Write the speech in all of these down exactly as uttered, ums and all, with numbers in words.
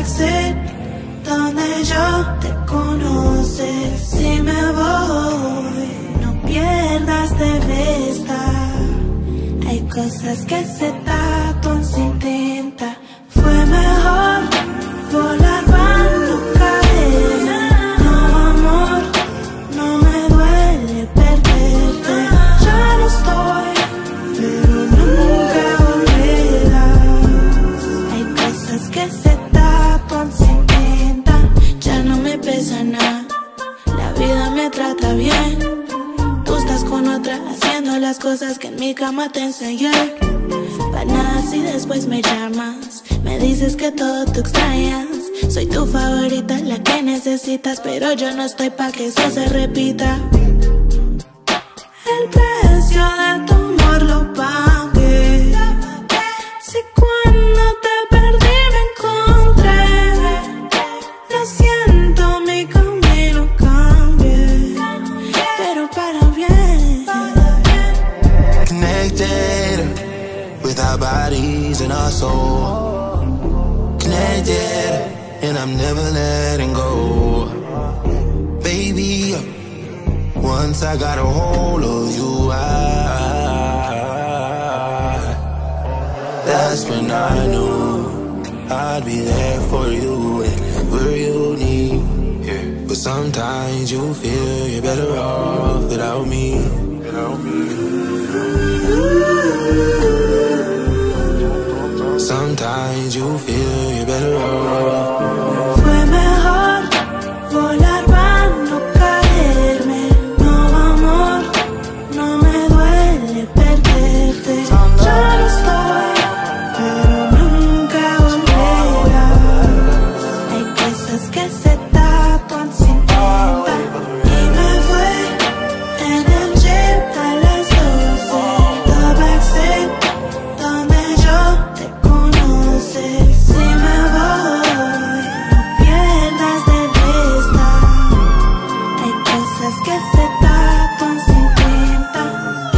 backseat donde yo te conocí. Si me voy, no pierdas de vista. Hay cosas que se tatuan sin tinta. Fue mejor volar para no caerme. No, amor, no me duele perderte. Ya no estoy, pero nunca olvidas. Hay cosas que se tatuan sin tinta. Ya no me pesa nada, la vida me trata bien. Tú estás con otra haciendo las cosas que en mi cama te enseñé. Pa' nada si después me llamas, me dices que todo tú extrañas. Soy tu favorita, la que necesitas, pero yo no estoy pa' que eso se repita. El precio de tu amor lo pagué. Si cuando te perdí me encontré, lo siento, mi camino cambié, pero para bien. Connected with our bodies and our soul. Connected, and I'm never letting go. Baby, once I got a hold of you, I, that's when I knew I'd be there for you whenever you need. But sometimes you feel you're better off without me. Sometimes you feel you're better off. Fue mejor volar para no caerme. No, amor, no me duele perderte. Ya no estoy, pero nunca volverás. Hay cosas que se tatuan sin tinta. Y me fui en el jeep a las doce. The backseat donde yo te conocí. Si me voy, no pierdas de vista. Hay cosas que se tatuan sin tinta.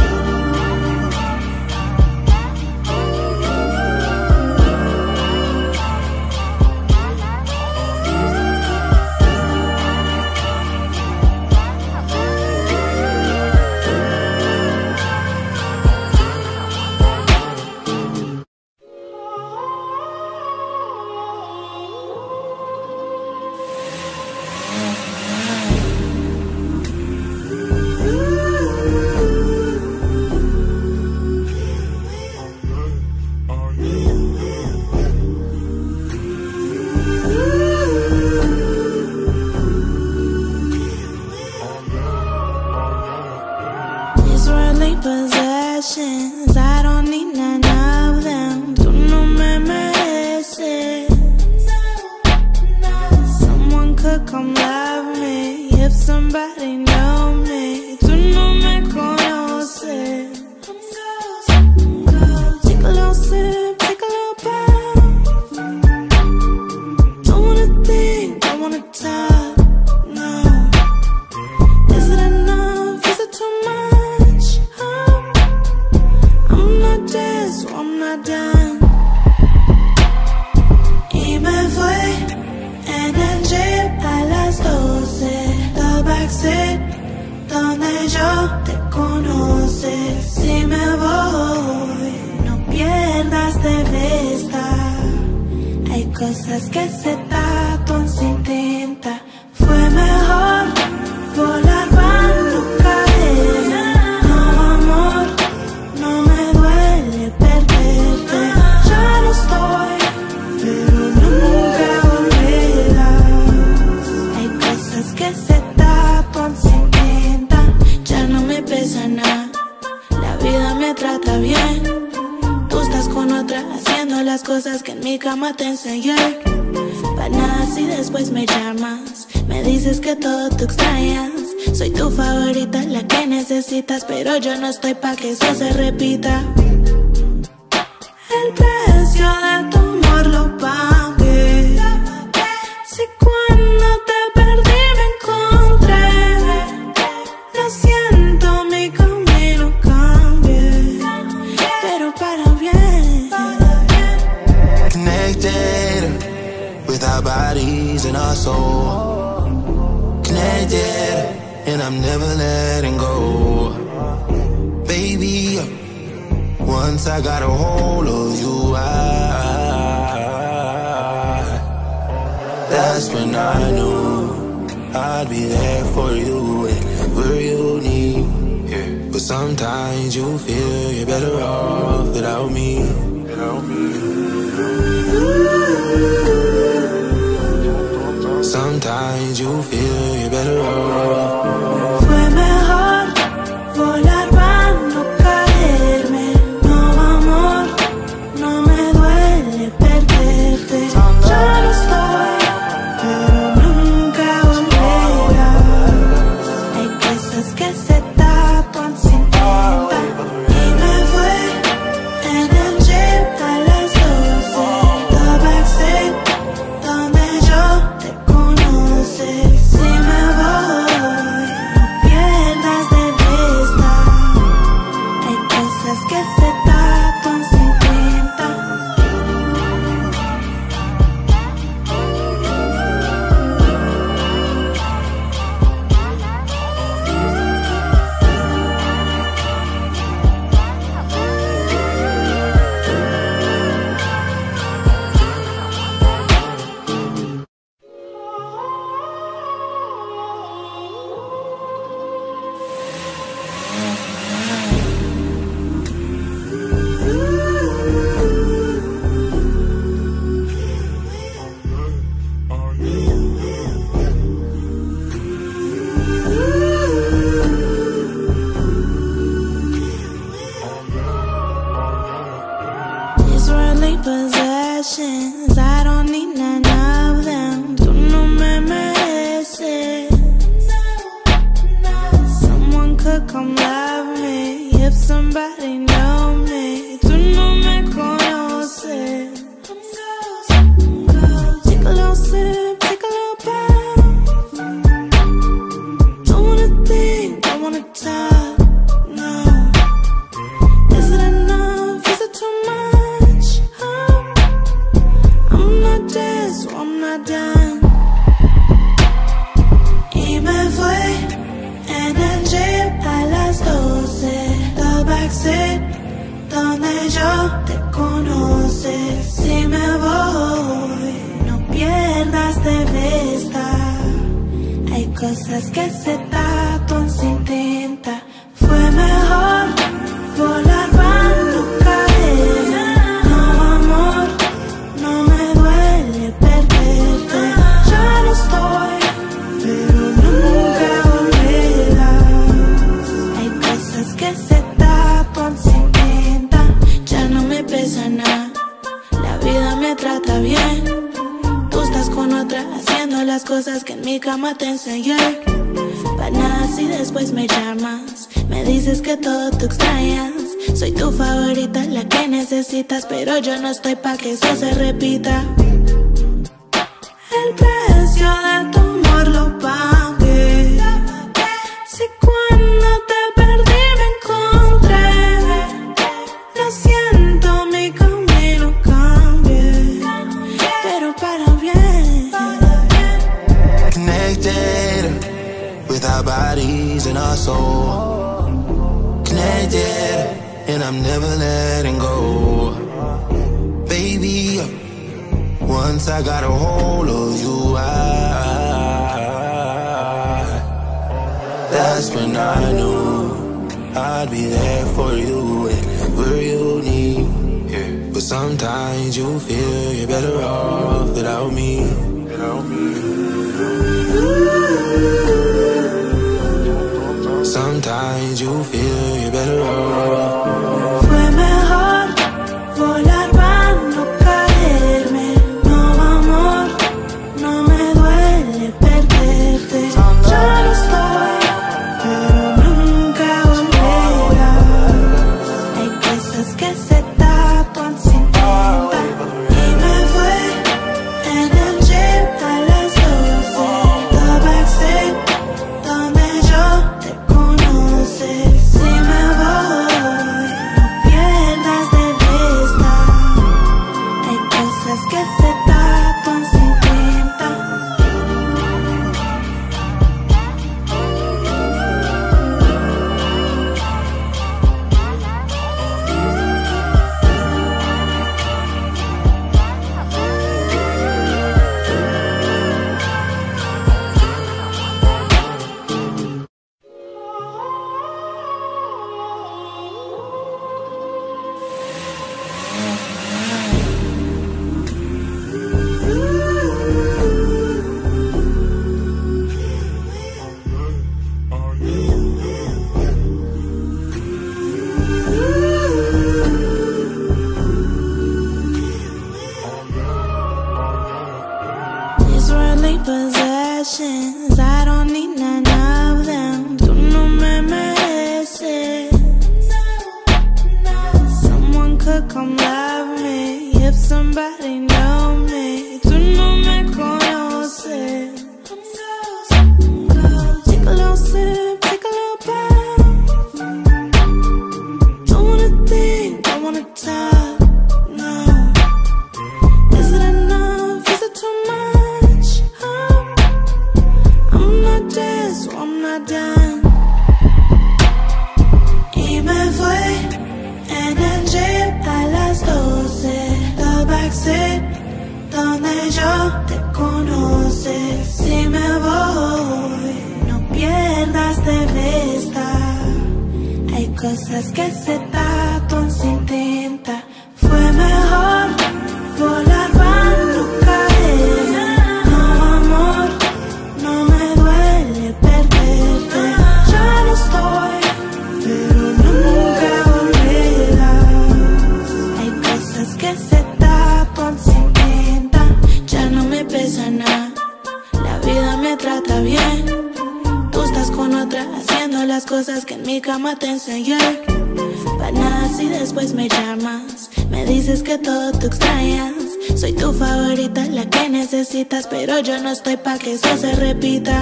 These worldly possessions, I don't need none of them. Tú no me mereces. Someone could come love me if somebody know me. Tú no me conoces. Take a little sip, take a little puff. Don't wanna think, don't wanna talk, no. Is it enough? Is it too much? Oh, I'm not dead, so I'm not done. Y me fui en el jeep a las doce. The backseat donde yo te conocí. Si me voy, no pierdas de vista. Hay cosas que se tatuan sin tinta. Fue mejor volar para no caerme. No, amor, no me duele perderte. Ya no estoy, pero nunca olvidas. Hay cosas que se tatuan sin tinta. Ya no me pesa nada, la vida me trata bien. Tú estás con otra haciendo las cosas que en mi cama te enseñé. Pa' nada si después me llamas, me dices que todo tú extrañas. Soy tu favorita, la que necesitas, pero yo no estoy pa' que eso se repita. El precio de tu amor lo pagué. Si cuando te perdí me encontré, lo siento, mi camino cambié, pero para bien. Connected with our in our soul. Connected, and I'm never letting go. Baby, once I got a hold of you, I, that's when I knew I'd be there for you whenever you need. Yeah. But sometimes you feel you're better off without me. Without me. Sometimes you feel you're better off. Fue mejor volar para no caerme. No, amor, no me duele perderte. Ya no estoy, pero nunca volverás. Hay cosas que se tatuan sin tinta. Y me fue en el jeep a las doce. The backseat, donde yo te conocí. Si me voy, no pierdas de vista. Hay cosas que se tatuan sin tinta. These worldly possessions, I don't need none of them. Tú no me mereces. Someone could come love me if somebody know me. Tú no me conoces. Take a little sip, take a little bite. Don't wanna think, don't wanna talk, no. Is it enough? Is it too much? Oh, I'm not dead, so I'm not done. Y me fue en el jeep a las doce. The backseat, donde yo te conocí. Si me voy, no pierdas de vista. Hay cosas que se tatuan sin tinta. Fue mejor volar para no caerme. No, amor, no me duele perderte. Ya no estoy, pero nunca volverás. Hay cosas que se tatuan sin tinta. Ya no me pesa nada, la vida me trata bien. Tú estás con otra haciendo las cosas que en mi cama te enseñé. Para nada si después me llamas, me dices que todo tú extrañas. Soy tu favorita, la que necesitas, pero yo no estoy pa' que eso se repita. El precio de tu amor lo pagué. Si cuando te perdí me encontré, lo siento, mi camino cambié, pero para bien. Connected with our bodies and our soul. Connected, and I'm never letting go. Baby, once I got a hold of you, I, that's when I knew I'd be there for you whenever you need. Yeah. But sometimes you feel you're better off without me. Without me. Sometimes you feel you're better off. Fue mejor volar para no caerme. No, amor, no me duele perderte. Ya no estoy, pero nunca volverás. Hay cosas que se tatuan sin tinta. Y me fue en el jeep a las doce. The backseat, donde yo te conocí. Si me voy, could come love me if somebody know me. Tú no me conoces. Take a little sip, take a little bite. Don't wanna think, don't wanna talk, no. Is it enough? Is it too much? Oh, I'm not dead, so I'm not done. Y me fui en el jeep a las doce, the backseat donde yo te conocí. Si me voy, no pierdas de vista. Hay cosas que se tatúan sin tinta. Fue mejor volar para no caer. No, amor, no me duele perderte. Ya no estoy, pero nunca olvidas. Hay cosas que se tatúan sin tinta. Ya no me pesa nada, la vida me trata bien. Tú estás con otra haciendo las cosas que en mi cama te enseñé. Pa' nada si después me llamas, me dices que todo tú extrañas. Soy tu favorita, la que necesitas, pero yo no estoy pa' que eso se repita.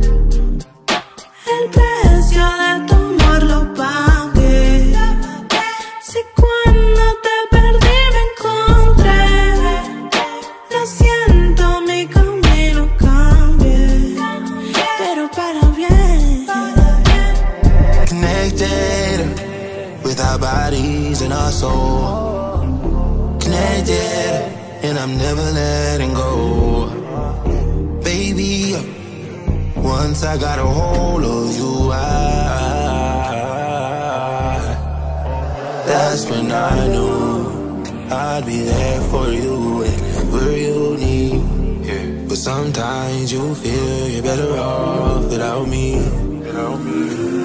El precio de tu amor lo pagué. Si cuando te perdí me encontré, lo siento, mi camino cambié, pero para bien. Connected with our bodies and our soul. Connected, and I'm never letting go. Baby, once I got a hold of you, I, that's when I knew I'd be there for you whenever you need. Yeah. But sometimes you feel you're better off without me. Without me.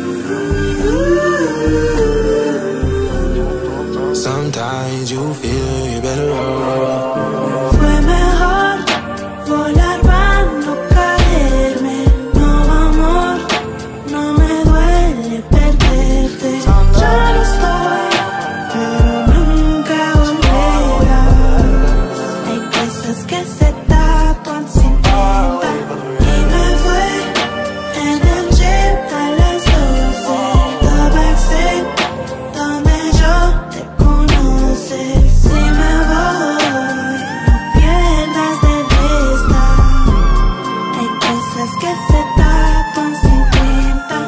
Sometimes you feel you're better off. Fue mejor volar para no caerme. No, amor, no me duele perderte. Ya no estoy, pero nunca volverás. Hay cosas que se tatúan sin tinta. Y me fui en el jeep a las doce, the backseat donde yo te conocí. Si me voy, no pierdas de vista. Hay cosas que se tatúan sin tinta.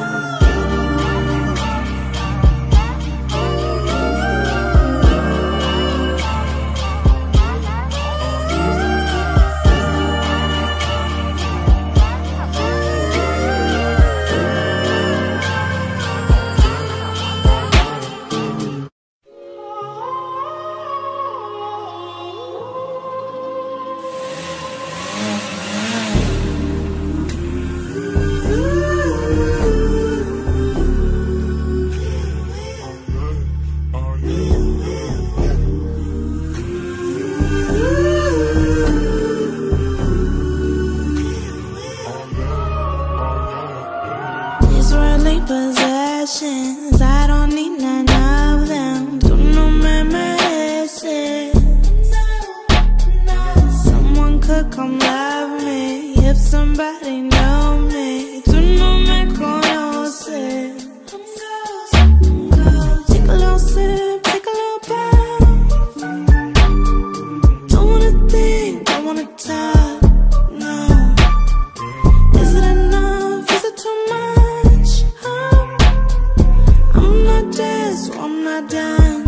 These worldly possessions, I don't need none of them. Tú no me mereces. Someone could come love me if somebody know me. Tú no me conoces. Take a little sip, take a little bite. Don't wanna think, don't wanna talk, no. Is it enough? Is it too much? Oh, I'm not dead, so I'm not done.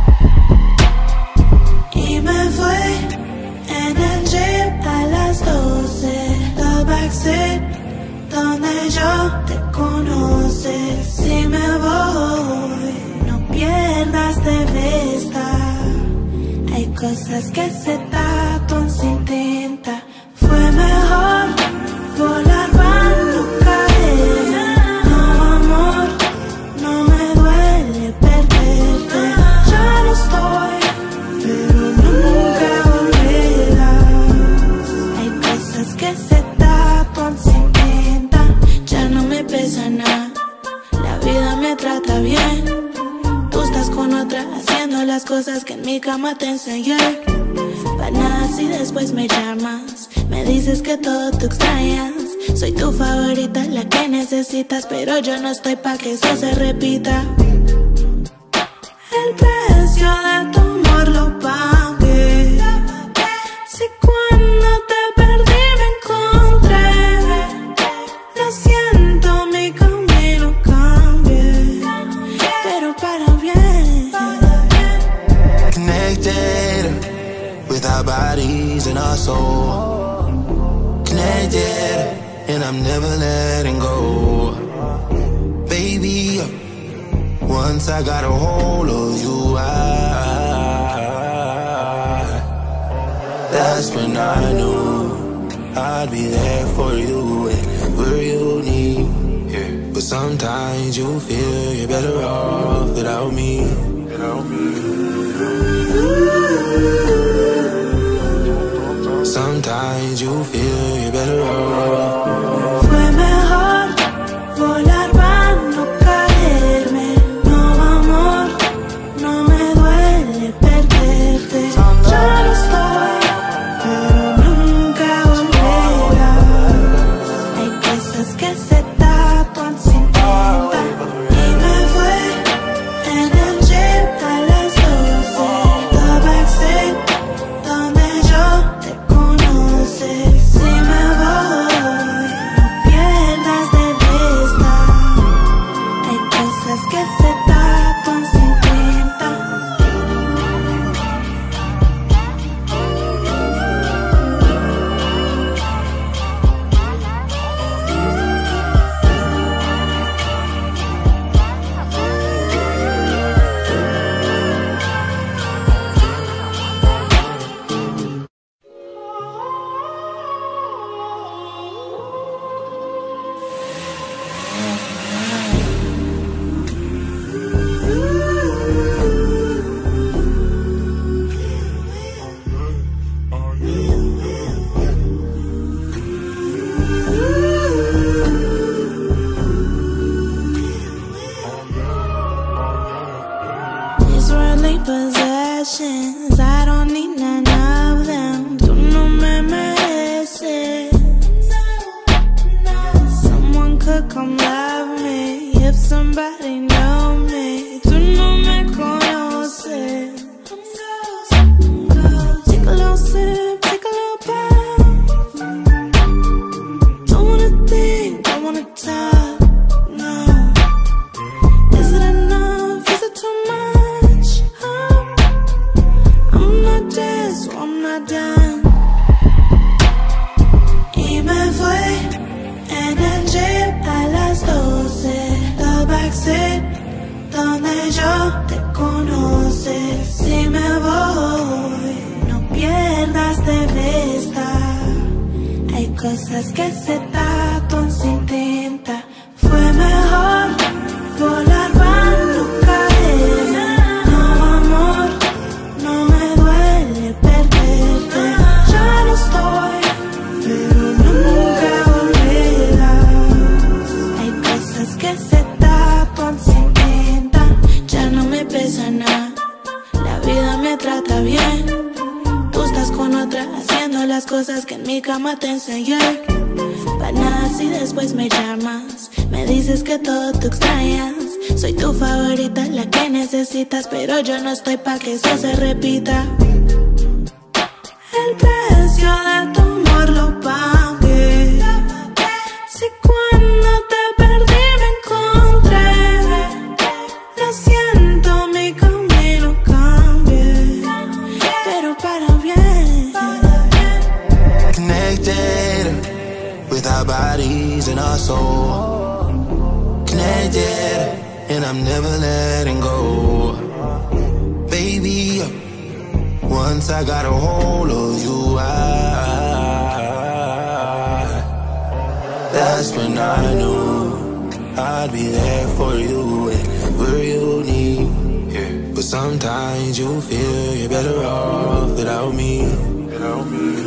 Y me fui en el jeep a las doce, the backseat donde yo te conocí. Si me voy, no pierdas de vista. Hay cosas que se tatúan sin tinta. Fue mejor volar para no caer. No, amor, no me duele perderte. Ya no estoy, pero nunca olvidas. Hay cosas que se tatúan sin tinta. Ya no me pesa nada, la vida me trata bien. Tú estás con otra haciendo las cosas que en mi cama te enseñé. Pa' nada si después me llamas, me dices que todo tú extrañas. Soy tu favorita, la que necesitas, pero yo no estoy pa' que eso se repita. El precio de tu amor lo pagué. Si cuando te perdí me encontré, lo siento, mi camino cambié, pero para bien. Connected with our bodies and our soul. Connected, and I'm never letting go. Baby, once I got a hold of you, I, that's when I knew I'd be there for you whenever you need. Yeah. But sometimes you feel you're better off without me. Without me. Sometimes you feel you're better off. Fue mejor volar para no caerme. No, amor, no me duele perderte. Ya no estoy, pero nunca volverás. Hay cosas que se tapan sin tinta. Y me fue en el jet a las doce. The backseat, donde yo te conocí. Si me voy, no pierdas de vista. Hay cosas que se tapan sin tinta. These worldly possessions, I don't need none of them. Tú no me mereces. Someone could come love me if somebody know me. Tú no me conoces. Take a little sip, take a little puff. Don't wanna think, don't wanna talk, no. Is it enough? Is it too much? Oh, I'm not dead, so I'm not done. Y me fue en el jeep a las doce. The backseat, donde yo te conocí. Si me voy, no pierdas de vista. Hay cosas que se tatuan sin tinta. Fue mejor volar para no caerme. No, amor, no me duele perderte. Ya no estoy, pero nunca volverás. Hay cosas que se tapan sin tinta. Ya no me pesa nada, la vida me trata bien. Tú estás con otra haciendo las cosas que en mi cama te enseñé. Pa' nada si después me llamas, me dices que todo tú extrañas. Soy tu favorita, la que necesitas, pero yo no estoy pa' que eso se repita. El precio de tu amor lo pagué. Si cuando te perdí me encontré, lo siento, mi camino cambié, pero para bien. Connected with our bodies and our soul. Connected, and I'm never letting go. Baby, once I got a hold of you, I, that's when I knew I'd be there for you whenever you need. Yeah. But sometimes you feel you're better off without me. Without me.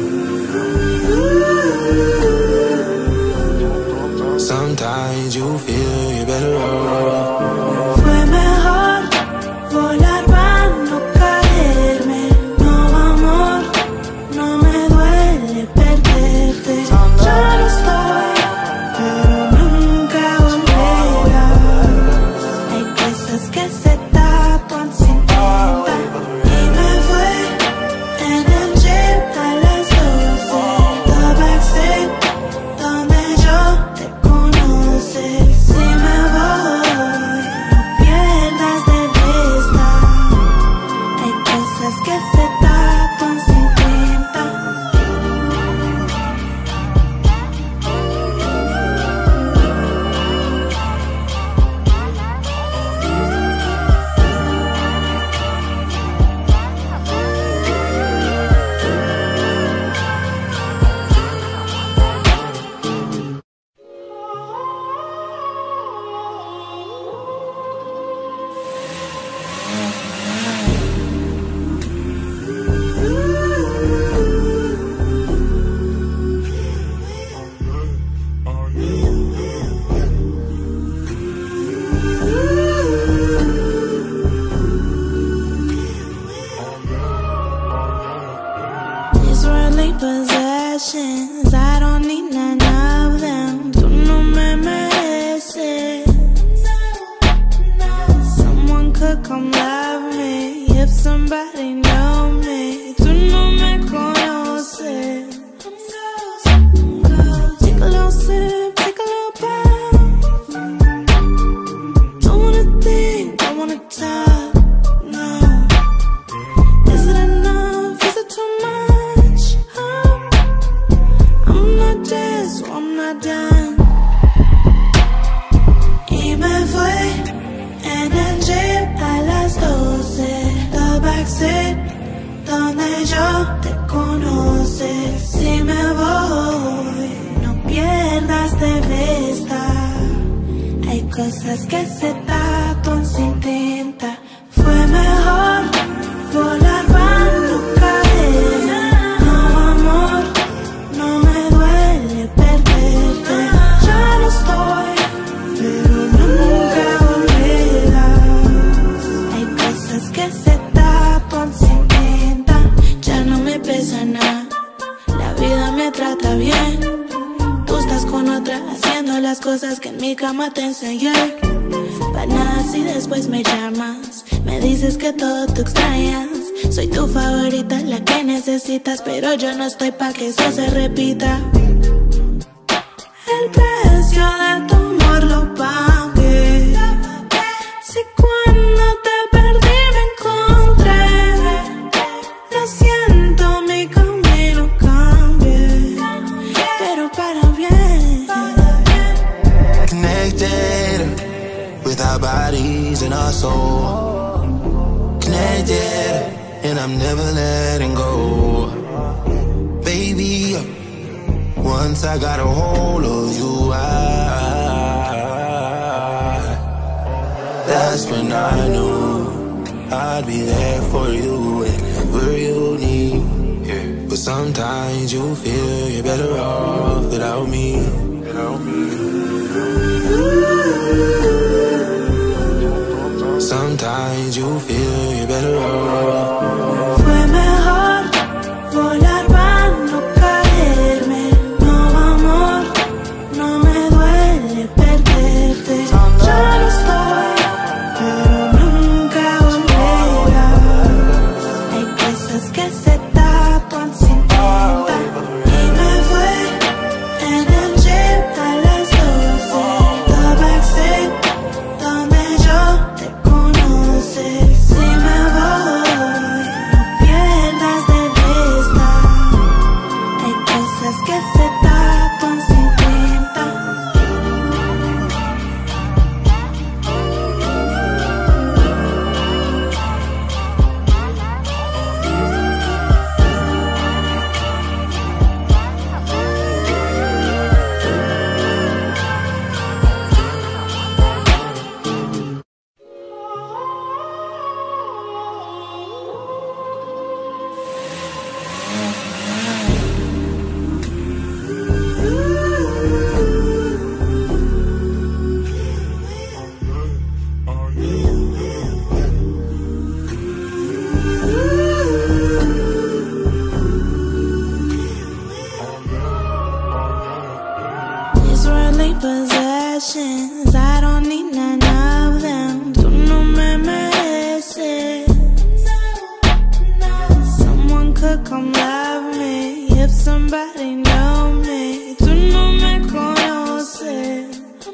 Sometimes you feel you're better off. Fue mejor volar para no could come love me if somebody know me. Tú no me conoces. Take a little sip, take a little puff. Don't wanna think, don't wanna talk, no. Is it enough? Is it too much? Oh, I'm not dead, so I'm not done. Y me fui en el jeep a las doce, the backseat donde yo te conoce. Si me voy, no pierdas de vista. Hay cosas que se tatuan sin tinta. Fue mejor volar para no caerme. No, amor, no me duele perderte. Ya no estoy, pero nunca volverás. Hay cosas que se tatuan sin tinta. Ya no me pesa nada. La vida me trata bien. Tú estás con otra haciendo las cosas que en mi cama te enseñé. Pa' nada si después me llamas, me dices que todo tú extrañas. Soy tu favorita, la que necesitas, pero yo no estoy pa' que eso se repita. El precio de tu amor lo pagué. Si cuando te perdí me encontré, lo siento, mi camino cambié, pero para bien. Connected with our bodies and our soul. Connected, and I'm never letting go. Baby, once I got a hold of you, I, that's when I knew I'd be there for you whenever you need. Yeah. But sometimes you feel you're better off without me. Without me. Sometimes you feel you're better off. Fue mejor volar para no caerme. No, amor, no me duele perderte. Ya no estoy, pero nunca volverás. Hay cosas que se tatuan sin tinta. Y me fui en el jeep a las doce, the backseat donde yo te conoce. Si me voy, no pierdas de vista. Hay cosas que se tatuan sin tinta. These worldly possessions, I don't need none of them. Tú no me mereces. Someone could come love me if somebody know me. Tú no me conoces.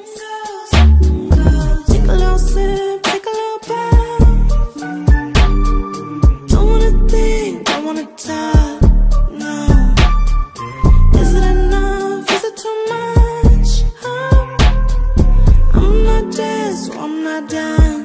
Take a little sip, take a little puff. Don't wanna think, don't wanna talk, no. Is it enough? Is it too much? Oh, I'm not dead, so I'm not done.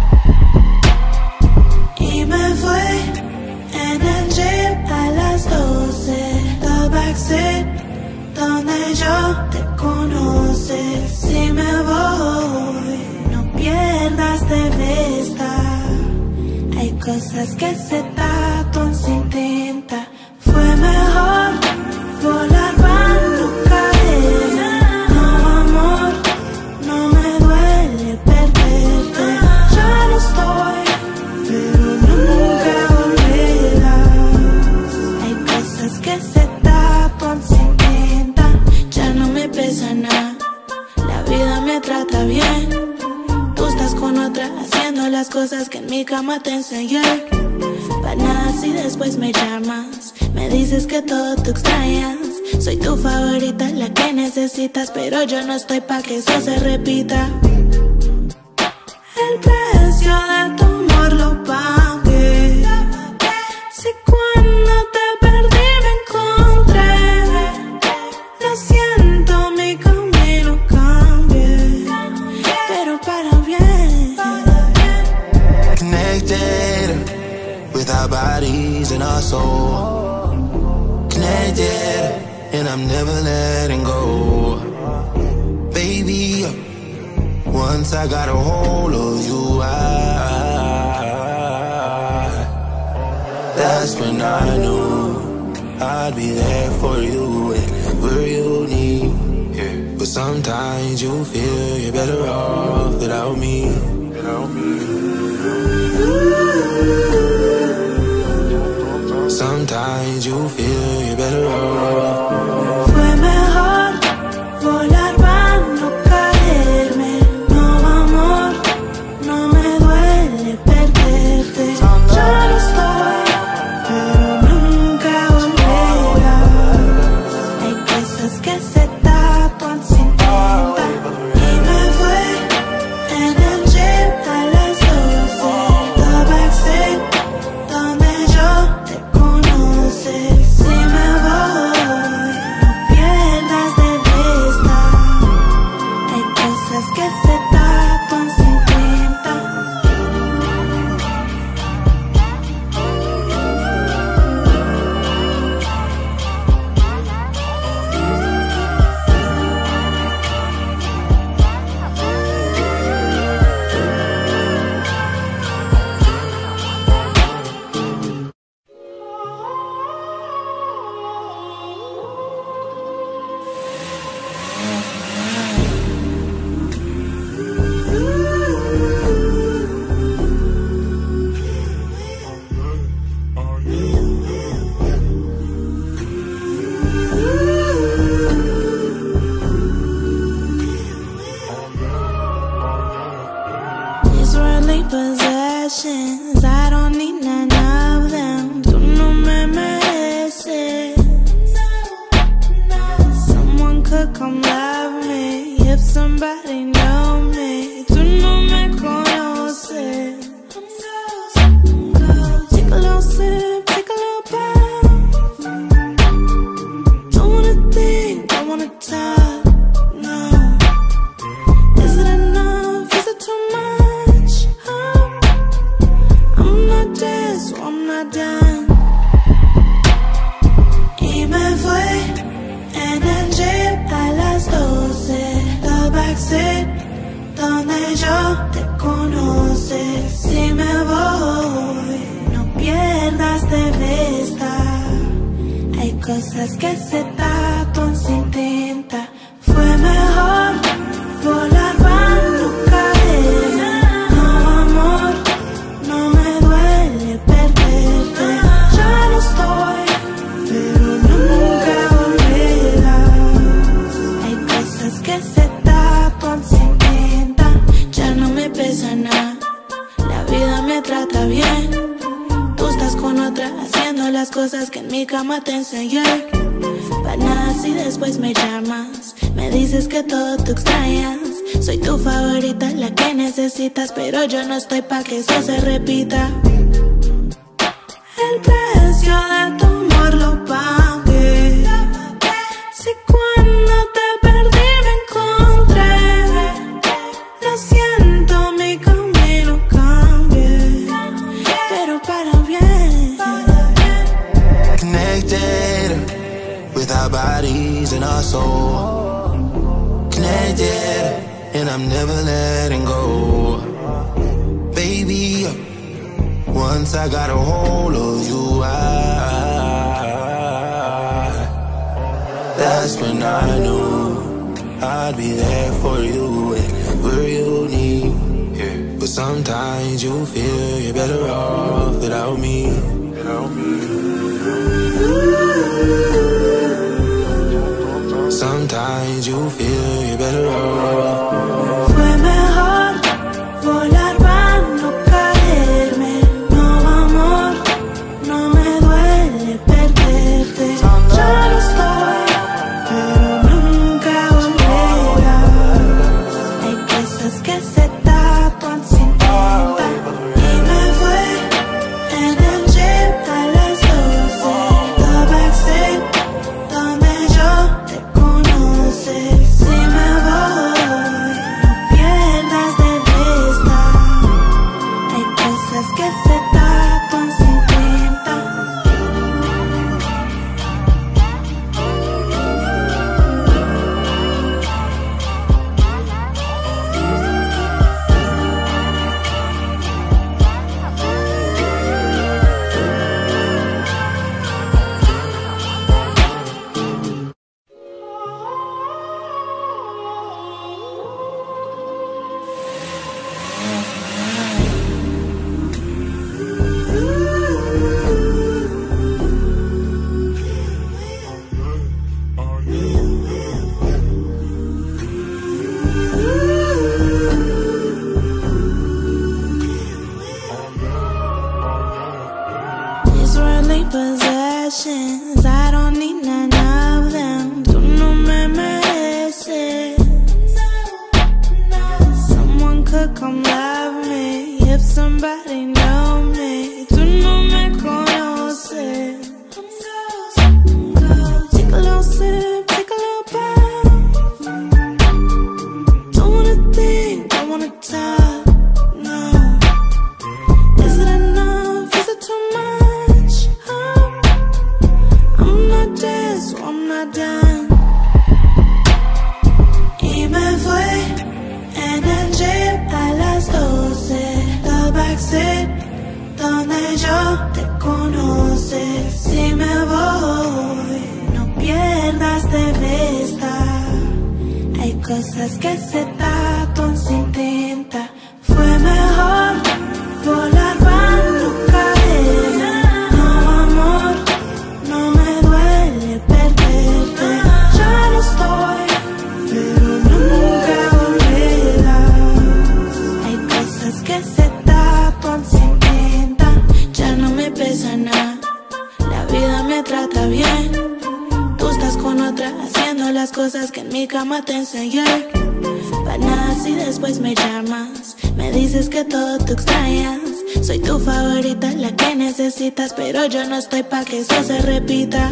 Y me fui en el jeep a las doce, the backseat donde yo te conoce. Si me voy, no pierdas de vista. Hay cosas que se tatuan sin tinta. Fue mejor volar para no caerme. No, amor, no me duele perderte. Ya no estoy, pero nunca volverás. Hay cosas que se tatuan sin tinta. Ya no me pesa nada. La vida me trata bien. Tú estás con otra haciendo las cosas que en mi cama te enseñé. Pa' nada si después me llamas, me dices que todo tú extrañas. Soy tu favorita, la que necesitas, pero yo no estoy pa' que eso se repita. El precio de tu amor lo pagué. Si cuando te perdí me encontré, lo siento, mi camino cambié, pero para bien. Connected with our bodies and our soul. Connected, and I'm never letting go. Baby, once I got a hold of you, I, that's when I knew I'd be there for you whenever you need. Yeah. But sometimes you feel you're better off without me. Without me. Sometimes you feel you're better off. Fue mejor volar para no caerme. No, amor, no me duele perderte. Ya no estoy, pero nunca volverás. Hay cosas que se tatuan sin tinta. Y me fue en el jeep a las doce. The backseat, donde yo te conocí. Si me voy, no pierdas de vista. Hay cosas que se tatuan sin tinta. These worldly possessions, I don't need none of them. Tú no me mereces. Someone could come love me if somebody know me. Tú no me conoces. Take a little sip, take a little puff. Don't wanna think, don't wanna talk, no. Is it enough? Is it too much? Oh, I'm not dead, so I'm not done. Y me fue en el jeep a las doce. The backseat, donde yo te conocí. Si me voy, no pierdas de vista. Hay cosas que se tatuan sin tinta. Fue mejor volar para no caerme. No, amor, no me duele perderte. Ya no estoy, pero nunca volverás. Hay cosas que se tatuan sin tinta. Ya no me pesa nada, la vida me trata bien. Tú estás con otra haciendo las cosas que en mi cama te enseñé. Pa' nada si después me llamas, me dices que todo tú extrañas. Soy tu favorita, la que necesitas, pero yo no estoy pa' que eso se repita. El precio de tu amor lo pagué. Si cuando te perdí me encontré, lo siento, mi camino cambié, pero para bien. Connected with our bodies and our soul. Connected, and I'm never letting go. Baby, once I got a hold of you, I, that's when I knew I'd be there for you whenever you need. Yeah. But sometimes you feel you're better off without me. Without me. Sometimes you feel you're better off. Fue mejor volar para no caer. possessions, I don't need none of them. Tú no me mereces. Someone could come love me if somebody know me. Tú no me conoces. Take a little sip, take a little puff. Don't wanna think, don't wanna talk, no. Is it enough, is it too much? Oh, I'm not dead, so I'm not done. Y me fue en el jeep a las doce, the backseat, donde yo te conoce. Si me voy, no pierdas de vista. Hay cosas que se tatúan sin tinta. Fue mejor volar para no caerme. No, amor, no me duele perderte. Ya no estoy, pero nunca volverás. Hay cosas que se tatúan sin tinta. Ya no me pesa nada. La vida me trata bien. Tú estás con otra haciendo las cosas que en mi cama te enseñé. Para nada si después me llamas, me dices que todo tú extrañas. Soy tu favorita, la que necesitas, pero yo no estoy pa' que eso se repita.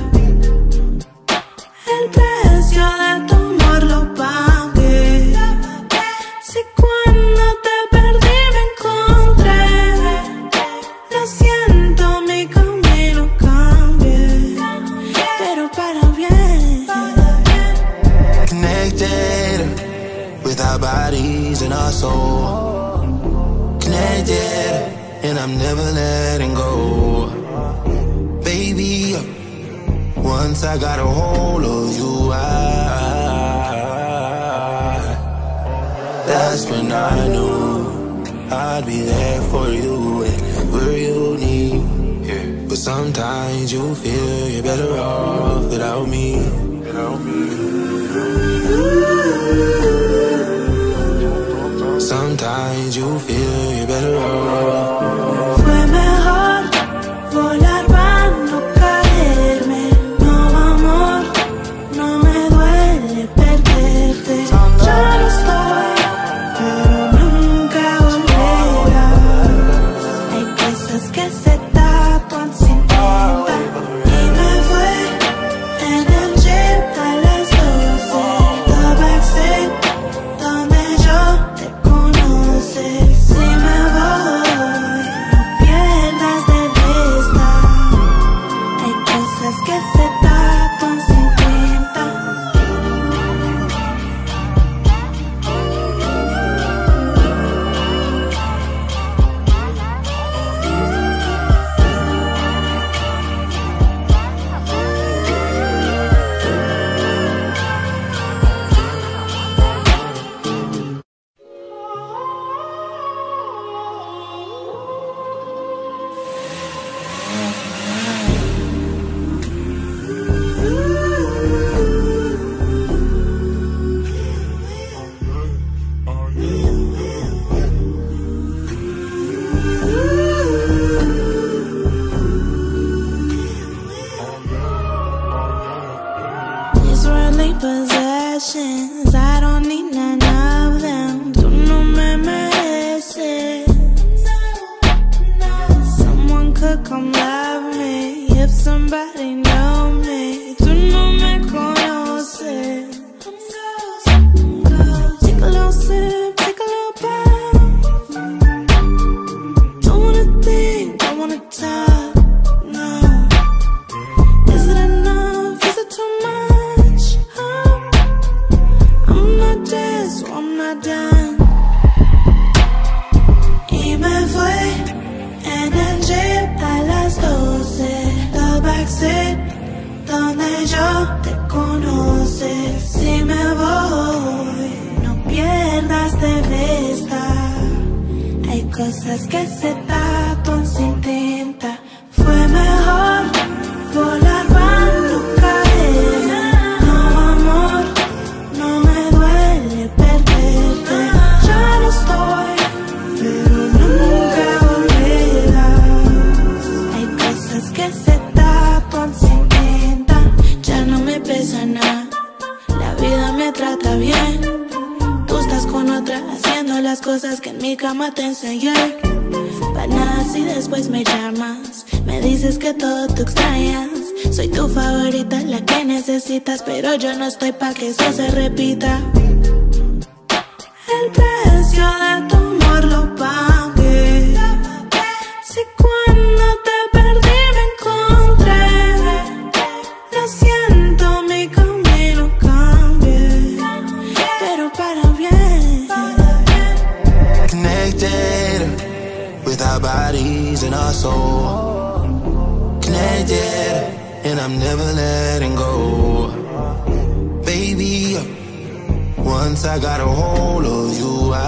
El precio de tu amor lo pagué. Si cuando te perdí me encontré. Lo siento, mi camino cambié, pero para bien. Connected with our bodies and our soul. Connected, and I'm never letting go. Baby, once I got a hold of you, I, that's when I knew I'd be there for you whenever you need. Yeah. But sometimes you feel you're better off without me. Without me. Sometimes you feel you're better off. Fue mejor volar para no caerme. No, amor, no me duele perderte. Ya no estoy, pero nunca volverás. Hay cosas que se tatúan sin tinta. Y me fue en el jeep a las doce, the backseat, donde yo te conoce. Si me voy, no pierdas de vista. Hay cosas que se tatúan sin tinta. These worldly possessions, I don't need none of them. Tú no me mereces. Someone could come love me if somebody know me. Tú no me conoces. Take a little sip, take a little puff. Don't wanna think, don't wanna talk, no. Is it enough, is it too much? Oh, I'm not dead, so I'm not done. Y me fue en el jeep a las doce, the backseat, donde yo te conoce. Si me voy, no pierdas de vista. Hay cosas que se tatúan sin tinta. Fue mejor volar para no caerme. No, amor, no me duele perderte. Ya no estoy, pero nunca volverás. Hay cosas que se tatúan cama te enseñé. Para nada si después me llamas, me dices que todo tú extrañas. Soy tu favorita, la que necesitas, pero yo no estoy pa' que eso se repita. El precio de tu amor lo pagué. Si cuando te perdí me encontré, lo siento, mi camino cambié, pero para bien. Connected with our bodies and our soul. Connected, and I'm never letting go. Baby, once I got a hold of you, I,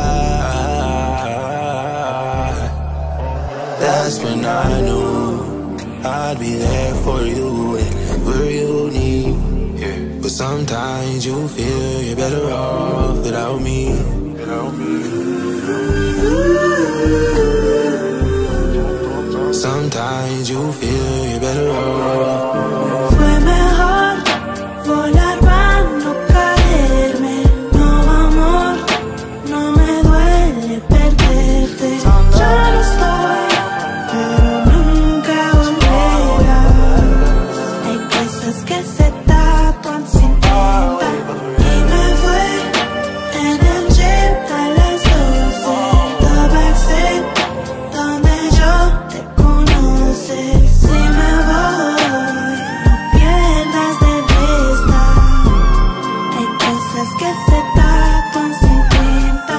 that's when I knew I'd be there for you whenever you need. Yeah. But sometimes you feel you're better off without me. Without me. Sometimes you feel you're better off. Fue mejor volar para no caerme. No, amor, no me duele perderte. Ya no estoy, pero nunca volverás. Hay cosas que se tatuan sin tinta. Y me fue en el jeep a las doce. The backseat, donde yo te conocí. Si me voy, no pierdas de vista. Hay cosas que se tatuan sin tinta.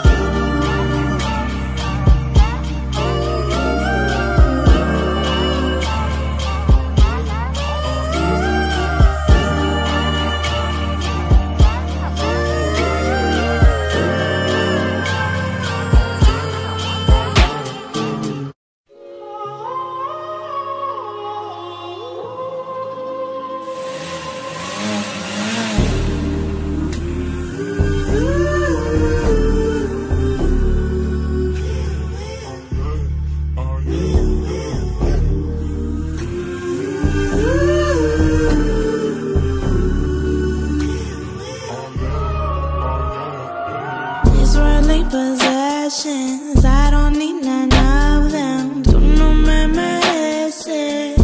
These worldly possessions, I don't need none of them. Tú no me mereces.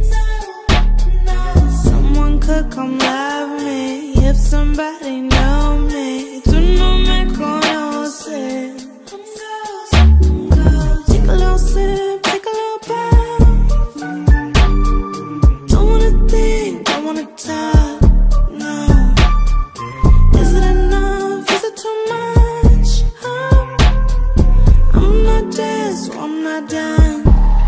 Someone could come love me if somebody know me. Tú no me conoces. Take a little sip, take a little puff. Don't wanna think, don't wanna talk, no. Is it enough? Is it too much? Oh, I'm not dead, so I'm not done.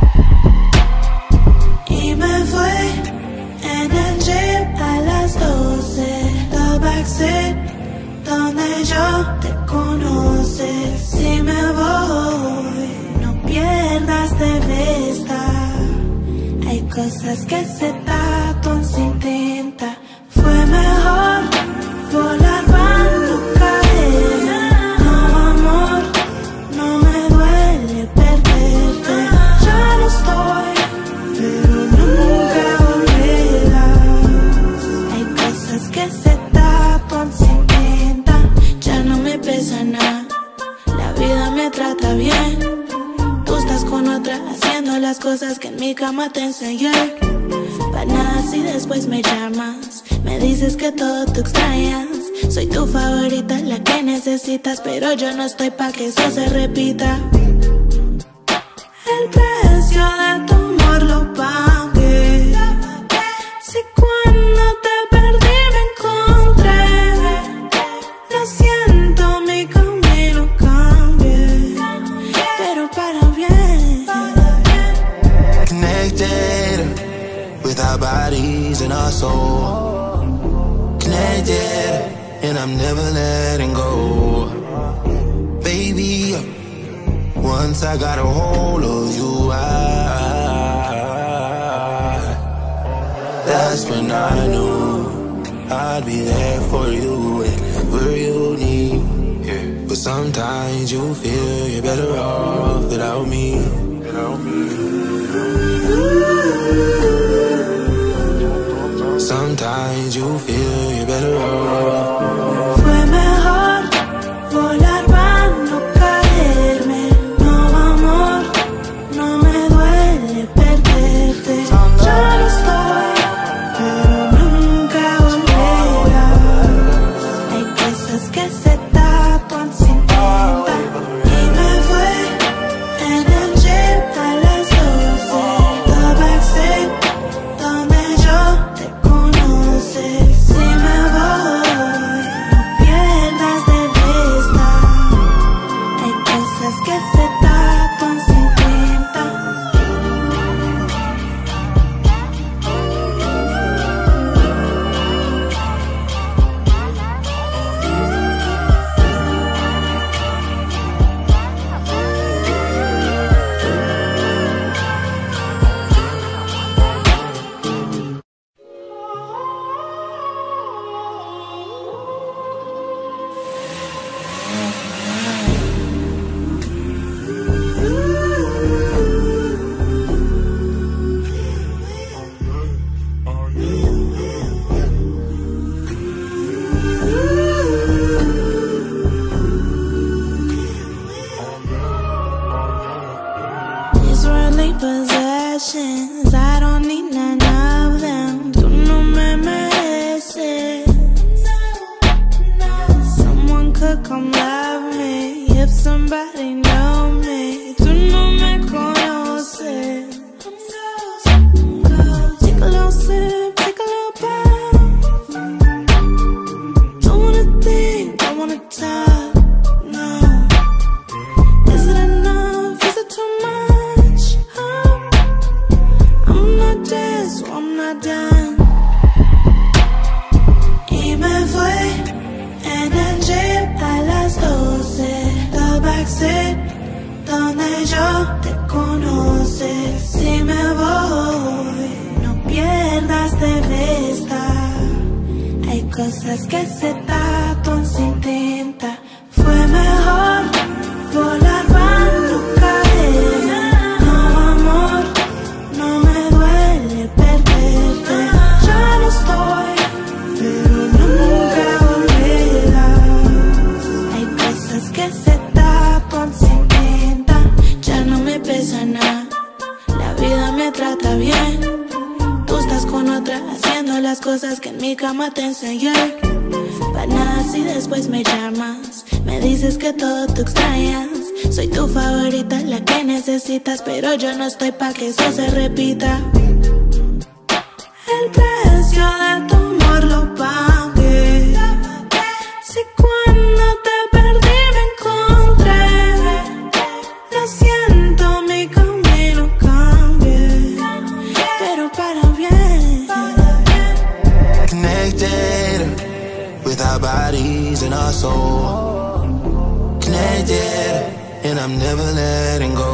Y me fue en el jeep a las doce. The backseat, donde yo te conocí. Si me voy, no pierdas de vista. Hay cosas que se tatuan sin tinta. Fue mejor volar para no caerme. No, amor, no me duele perderte. Ya no estoy, pero nunca volverás. Hay cosas que se tatuan sin tinta. Ya no me pesa nada, la vida me trata bien. Tú estás con otra haciendo las cosas que en mi cama te enseñé. Para nada si después me llamas, me dices que todo tú extrañas. Soy tu favorita, la que necesitas, pero yo no estoy pa' que eso se repita. El precio de tu amor lo pagué. Si cuando te perdí me encontré, lo siento, mi camino cambié, pero para bien. Connected with our bodies and our soul. Connected, and I'm never letting go. Baby, once I got a hold of you, I, that's when I knew I'd be there for you whenever you need. Yeah. But sometimes you feel you're better off without me. Without me. Sometimes you feel you're better off. Fue mejor volar para no caerme. worldly possessions, I don't need none of them. Tú no me mereces. Someone could come love me if somebody know me. Tú no me conoces. Take a little sip, take a little puff. Don't wanna think, don't wanna talk, no. Is it enough? Is it too much? Oh, I'm not dead, so I'm not done. Y me fue en el jeep a las doce, the backseat donde yo te conoce. Si me voy, no pierdas de vista. Hay cosas que se tatuan sin tinta. Fue mejor volar para no caerme. No, amor, no me duele perderte. Ya no estoy, pero nunca volverás. Hay cosas que se tatuan sin tinta. Ya no me pesa nada, la vida me trata bien. Tú estás con otra haciendo las cosas que en mi cama te enseñé. Pa' nada si después me llamas, me dices que todo tú extrañas. Soy tu favorita, la que necesitas, pero yo no estoy pa' que eso se repita. El precio de tu amor lo pagué. Si cuando te perdí me encontré, lo siento, mi camino cambié, pero para bien. Connected with our bodies and our soul. Connected, and I'm never letting go.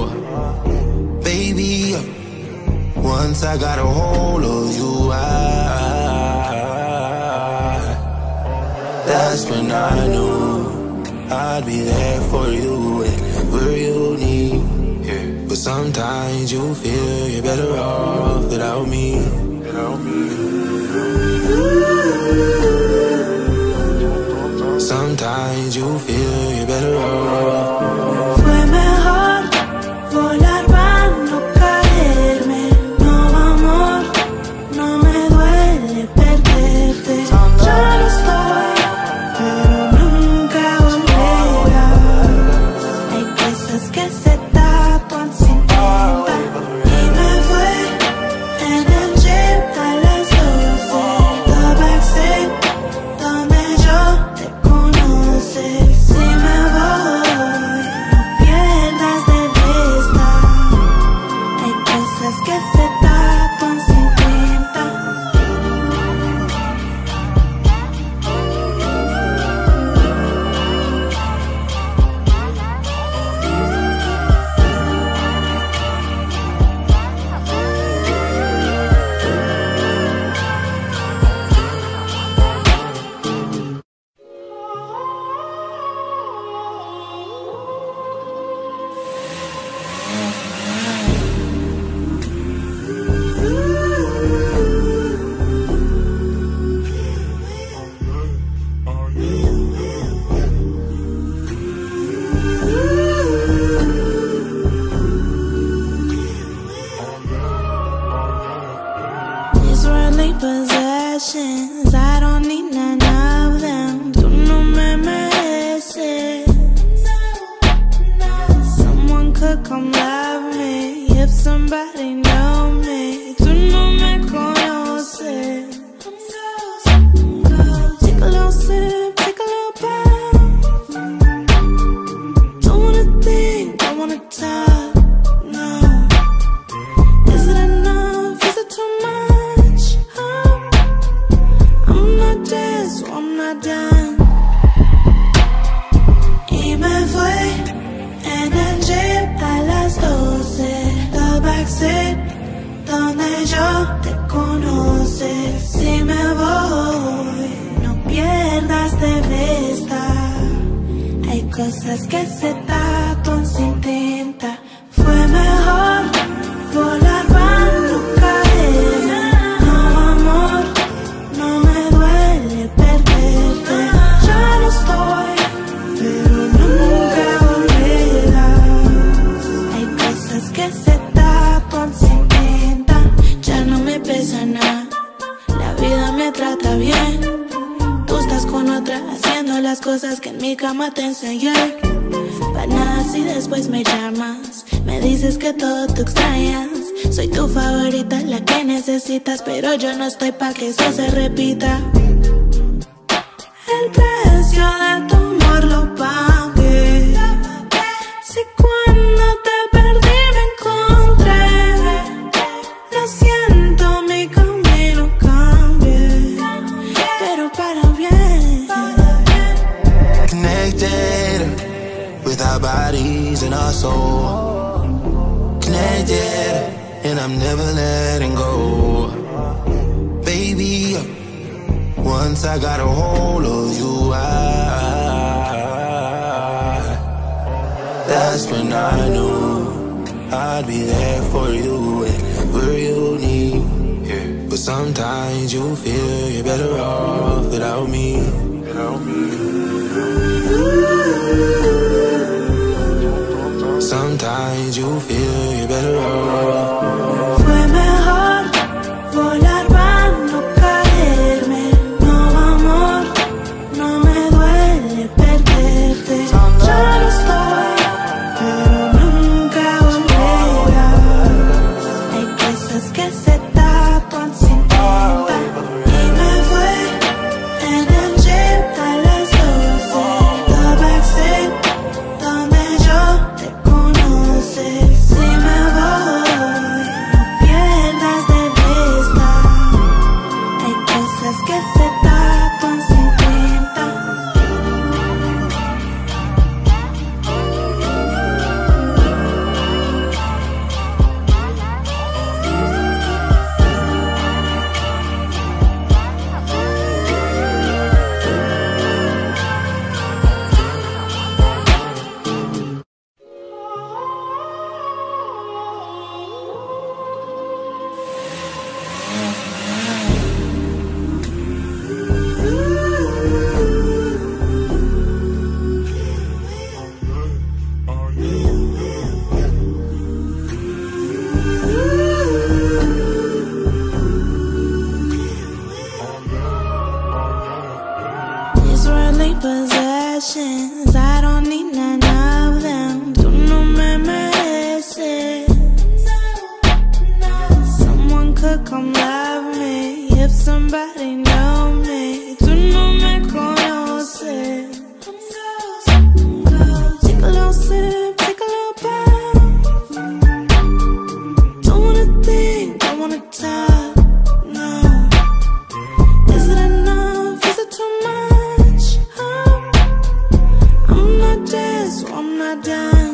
Baby, once I got a hold of you, I, that's when I knew I'd be there for you whenever you need. But sometimes you feel you're better off without me. Sometimes you feel you're better off. Fue mejor volar para no caerme. No, amor, no me duele perderte. Ya no estoy, pero nunca volverás. Hay cosas que se tatuan sin tinta. Y me fue en el jeep a las doce, the backseat donde yo te conoce. Si me voy, no pierdas de vista. Hay cosas que se tatuan sin tinta. These worldly possessions, I don't need none of them. Tú no me mereces. Someone could come love me if somebody know me. Tú no me conoces. Take a little sip, take a little puff. Don't wanna think, don't wanna talk, no. Is it enough? Is it too much? Oh, I'm not dead, so I'm not done. Y me fue en el jeep a las doce, the backseat donde yo te conoce. Si me voy, no pierdas de vista. Hay cosas que se tatuan sin tinta. Fue mejor volar para no caerme. No, amor, no me duele perderte. Ya no estoy, pero nunca volverás. Hay cosas que se tatuan sin tinta, ya no me pesa nada. La vida me trata bien. Tú estás con otra haciendo las cosas que en mi cama te enseñé. Pa' nada si después me llamas, me dices que todo tú extrañas. Soy tu favorita, la que necesitas, pero yo no estoy pa' que eso se repita. El precio de tu amor lo pagué. Si cuando te perdí me encontré, lo siento, mi camino cambié, pero para bien. Connected with our bodies and our soul. Connected, and I'm never letting go. Baby, once I got a hold of you, I, that's when I knew I'd be there for you whenever you need. Yeah. But sometimes you feel you're better off without me. Without me. Sometimes you feel you're better off. Fue mejor volar para no caerme. No, amor, no me duele perderte. Ya no estoy, pero nunca volverás. Hay cosas que se tatuan sin tinta. Y me fue en el jeep a las doce. The backseat, donde yo te conocí. Si me voy, no pierdas de vista. Hay cosas que se tatuan sin tinta. These worldly possessions, I don't need none of them. Tú no me mereces. Someone could come love me if somebody know me. Tú no me conoces. Take a little sip, take a little bite. Don't wanna think, don't wanna talk, no. Is it enough? Is it too much? Oh, I'm not dead, so I'm not done.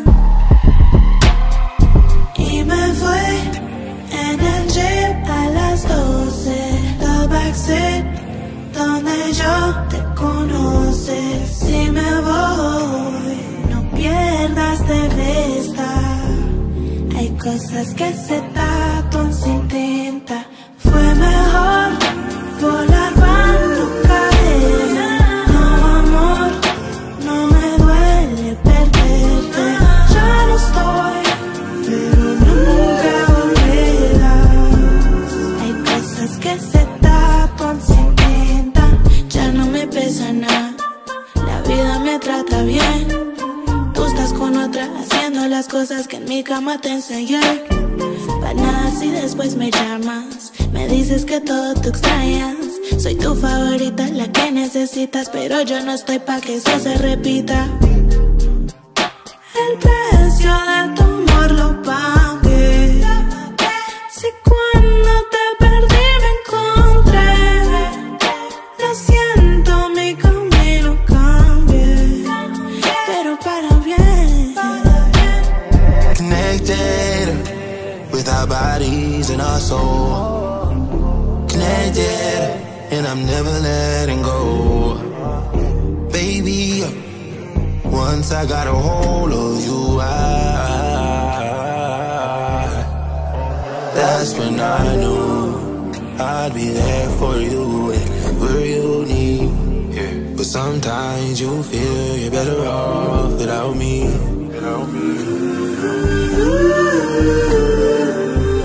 Y me fue en el jeep a las doce. The backseat, donde yo te conocí. Si me voy, no pierdas de vista. Hay cosas que se tatuan sin tinta. Fue mejor volar para no caerme. No, amor, no me duele perderte. Ya no estoy, pero nunca volverás. Hay cosas que se tatuan sin tinta, ya no me pesa nada. La vida me trata bien. Tú estás con otra haciendo las cosas que en mi cama te enseñé. Pa' nada si después me llamas, me dices que todo tú extrañas. Soy tu favorita, la que necesitas, pero yo no estoy pa' que eso se repita. El precio de tu amor lo pagué. Si cuando te perdí me encontré, lo siento, mi camino cambié, pero para bien. Connected with our bodies and our soul. Connected, and I'm never letting go. Baby, once I got a hold of you, I, that's when I knew I'd be there for you whenever you need. Yeah. But sometimes you feel you're better off without me. Without me.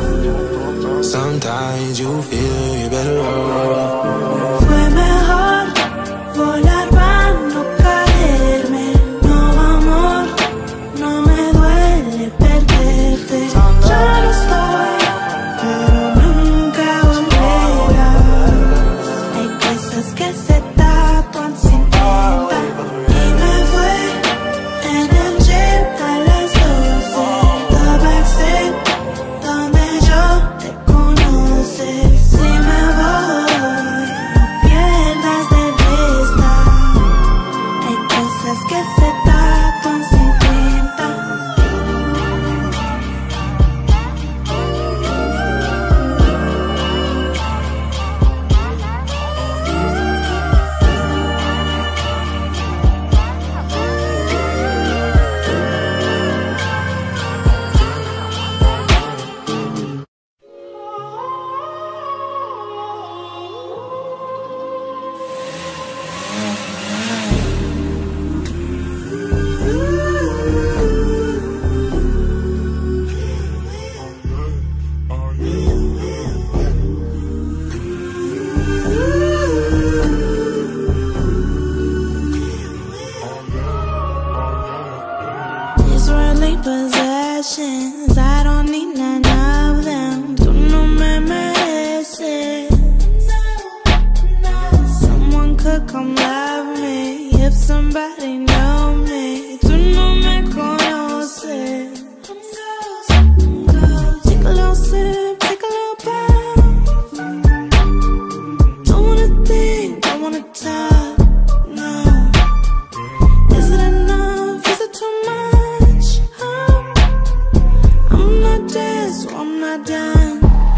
matin.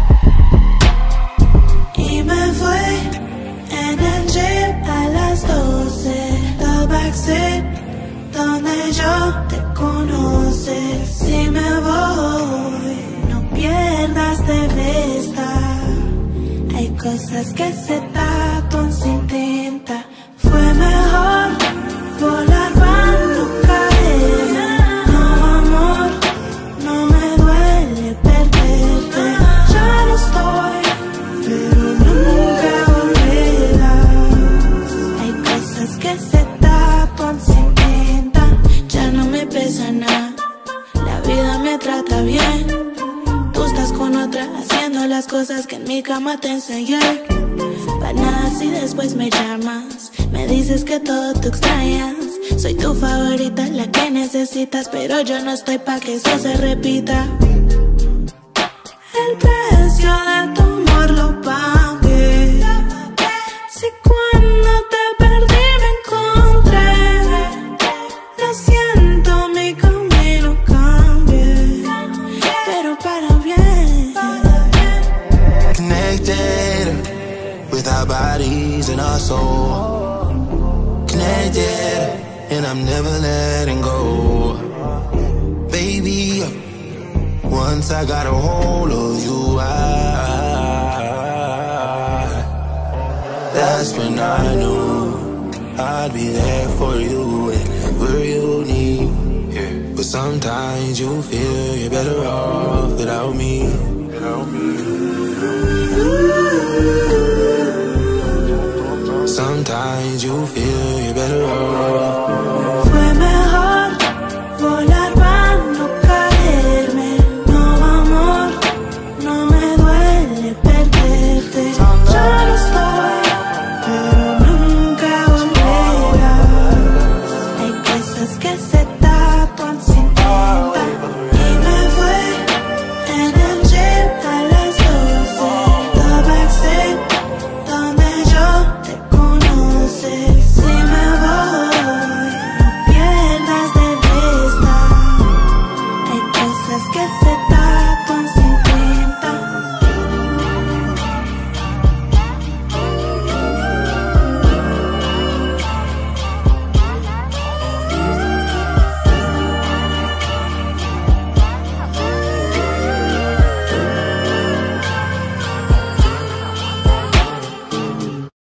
Y me fui en el jeep a las doce, the backseat donde yo te conoces. Si me voy, no pierdas de vista. Hay cosas que se tatuan sin tinta. Fue mejor volar cuando caerme. No, amor, no me duele perderte. Ya no estoy, pero nunca volverás. Hay cosas que se tatuan sin tinta. Ya no me pesa nada, la vida me trata bien. Tú estás con otra haciendo las cosas que en mi cama te enseñé. Pa' nada si después me llamas, me dices que todo tú extrañas. Soy tu favorita, la que necesitas, pero yo no estoy pa' que eso se repita. El precio de tu amor lo pagué. Si cuando te perdí me encontré, lo siento, mi camino cambié, pero para bien. Connected with our bodies and our soul. Connected, and I'm never letting go. Baby, once I got a hold of you, I, that's when I knew I'd be there for you whenever you need. But sometimes you feel you're better off without me.